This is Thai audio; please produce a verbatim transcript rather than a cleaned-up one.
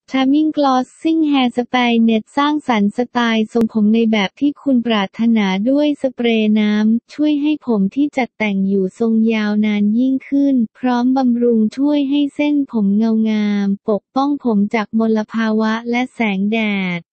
Charming Glossing Hair Spray Net สร้างสรรค์สไตล์ทรงผมในแบบที่คุณปรารถนาด้วยสเปรย์น้ำช่วยให้ผมที่จัดแต่งอยู่ทรงยาวนานยิ่งขึ้นพร้อมบำรุงช่วยให้เส้นผมเงางามปกป้องผมจากมลภาวะและแสงแดด